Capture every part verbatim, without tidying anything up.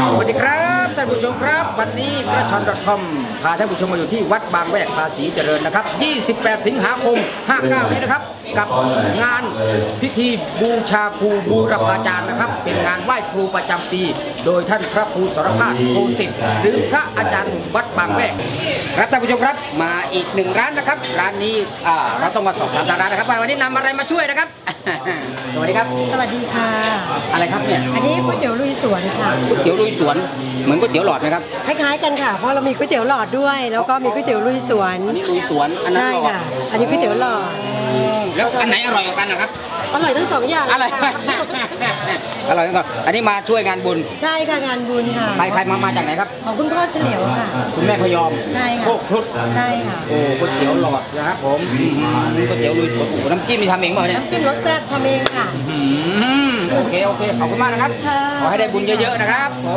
สวัสดีครับท่านผู้ชมครับวันนี้กระชอน .com พาท่านผู้ชมมาอยู่ที่วัดบางแวกภาษีเจริญนะครับยี่สิบแปดสิงหาคมห้าเก้านี้นะครับกับงานพิธีบูชาครูบูรพาจารย์นะครับเป็นงานไหว้ครูประจำปีโดยท่านพระครูสรพาสโคสิทธิ์หรือพระอาจารย์หนุ่มวัดบางแวกครับท่านผู้ชมครับมาอีกหนึ่งร้านนะครับร้านนี้เราต้องมาสอบถามทางร้านนะครับว่าวันนี้นำอะไรมาช่วยนะครับสวัสดีครับสวัสดีค่ะอะไรครับเนี่ยอันนี้ก๋วยเตี๋ยวลุยสวนค่ะก๋วยเตี๋ยวลุยสวนเหมือนก๋วยเตี๋ยวหลอดไหมครับคล้ายๆกันค่ะเพราะเรามีก๋วยเตี๋ยวหลอดด้วยแล้วก็มีก๋วยเตี๋ยวลุยสวนอันนี้ลุยสวนอันนั้นหลอดใช่ค่ะอันนี้ก๋วยเตี๋ยวหลอดแล้วอันไหนอร่อยกว่ากันนะครับอร่อยทั้งสองอย่างอร่อยอร่อยทั้งสองอันนี้มาช่วยงานบุญใช่ค่ะงานบุญค่ะใครใครมามาจากไหนครับของคุณพ่อเฉลียวค่ะคุณแม่พยอมใช่ค่ะโคกครุฑใช่ค่ะโอ้ก๋วยเตี๋ยวหลอดนะครับผมก๋วยเตี๋ยวลุยสวนโอ้น้ำจิ้มมีทำเองเปล่าเนี่ยน้ำจิ้มรสแซ่บทำเองค่ะโอเคโอเคขอบคุณมากนะครับขอให้ได้บุญเยอะๆนะครับผม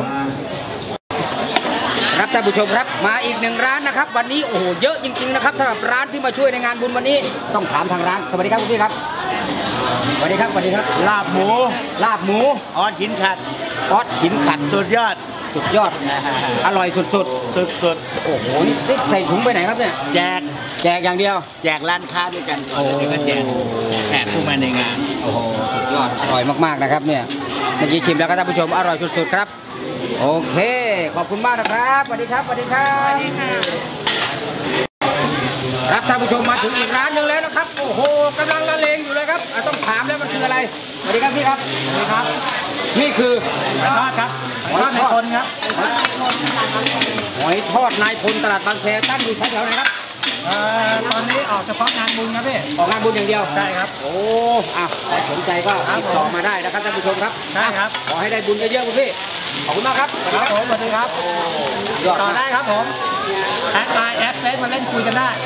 ครับท่านผู้ชมครับมาอีกหนึ่งร้านนะครับวันนี้โอ้โหเยอะจริงๆนะครับสำหรับร้านที่มาช่วยในงานบุญวันนี้ต้องถามทางร้านสวัสดีครับคุณพี่ครับสวัสดีครับสวัสดีครับลาบหมูลาบหมูออสหินขัดออสหินขัดสุดยอดสุดยอดอร่อยสุดสุดสุดสุดโอ้โหนี่ใส่ถุงไปไหนครับเนี่ยแจกแจกอย่างเดียวแจกร้านค้าด้วยกันโอ้ก็แจกแจกผู้มาในงานโอ้โหสุดยอดอร่อยมากๆนะครับเนี่ยเมื่อกี้ชิมแล้วครับท่านผู้ชมอร่อยสุดๆครับโอเคขอบคุณมากนะครับสวัสดีครับสวัสดีครับสวัสดีค่ะครับท่านผู้ชมมาถึงอีกร้านหนึ่งแล้วนะครับโอ้โหกำลังละเลงอยู่เลยครับต้องถามแล้วมันคืออะไรสวัสดีครับพี่ครับสวัสดีครับนี่คือทอดครับหอยทอดนายพลครับหอยทอดนายพลตลาดบางแคตั้งอยู่แถวๆไหนครับตอนนี้ออกเฉพาะงานบุญครับพี่ออกงานบุญอย่างเดียวใช่ครับโอ้อ่ะสนใจก็ติดต่อมาได้นะครับท่านผู้ชมครับใช่ครับขอให้ได้บุญเยอะๆคุณพี่ขอบคุณมากครับครับผมสวัสดีครับต่อได้ครับผมแอดไลน์แอดเฟซมาเล่นคุยกันได้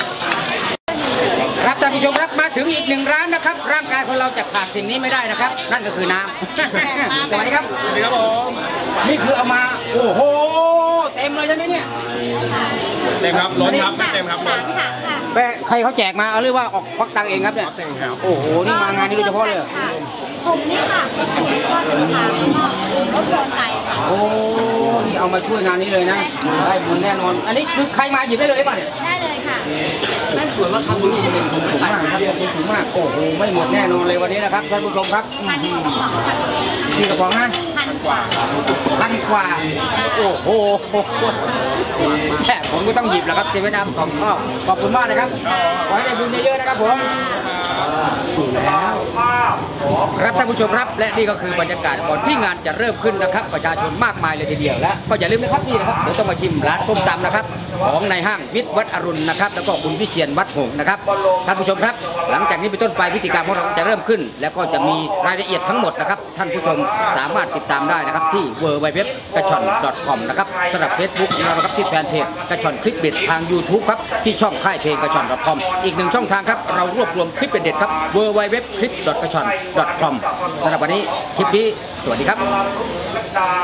ครับท่านผู้ชมครับมาถึงอีกหนึ่งร้านนะครับร่างกายของเราจะขาดสิ่งนี้ไม่ได้นะครับนั่นก็คือน้ำสวัสดีครับสวัสดีครับผมนี่คือเอามาโอ้โหเต็มเลยใช่ไหมเนี่ยเต็มครับล้นครับเต็มครับล้นแม่ใครเขาแจกมาเอาหรือว่าออกควักตังเองครับเนี่ยโอ้โหนี่มางานนี้โดยเฉพาะเลยผมนี่ค่ะก็สินค้าแล้วก็รถยนต์ไปโอ้นี่เอามาช่วยงานนี้เลยนะได้บุญแน่นอนอันนี้คือใครมาหยิบได้เลยป่ะเนี่ยได้เลยค่ะนั่นส่วนว่าทำบุญเป็นบุญสูงมากครับบุญสูงมากโอ้โหไม่หมดแน่นอนเลยวันนี้นะครับท่านผู้ชมครับพันกว่ากระป๋องค่ะกี่กระป๋องนะพันกว่าพันกว่าโอ้โหแค่ผมก็ต้องหยิบแหละครับเซเว่นอัพของชอบขอบคุณมากนะครับขอให้ได้บุญเยอะๆนะครับผมสู่แล้วครับท่านผู้ชมครับและนี่ก็คือบรรยากาศก่อนที่งานจะเริ่มขึ้นนะครับประชาชนมากมายเลยทีเดียวและก็อย่าลืมนะครับนี่นะครับเดี๋ยวต้องมาชิมร้านส้มตำนะครับของในห้างวิทย์วัดอรุณนะครับแล้วก็คุณวิเชียรวัดหงส์นะครับท่านผู้ชมครับหลังจากนี้เป็นต้นไปพิธีการของเราจะเริ่มขึ้นแล้วก็จะมีรายละเอียดทั้งหมดนะครับท่านผู้ชมสามารถติดตามได้นะครับที่ ดับเบิลยู ดับเบิลยู ดับเบิลยู ดอท กระชอน ดอท คอม นะครับสำหรับ Facebook ของเรานะครับที่แฟนเพจกระชอนคลิปเด็ดทาง YouTube ครับที่ช่องค่ายเพลงกระชอน ดอท คอม อีกหนึ่งช่องทางครับเรารวบรวมคลิปเด็ดครับ ดับเบิลยู ดับเบิลยู ดับเบิลยู ดอท คลิป ดอท กระชอน ดอท คอม สำหรับวันนี้คลิปนี้สวัสดีครับ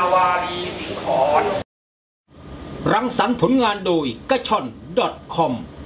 รังสรรค์ผลงานโดยกระชอน ดอท คอม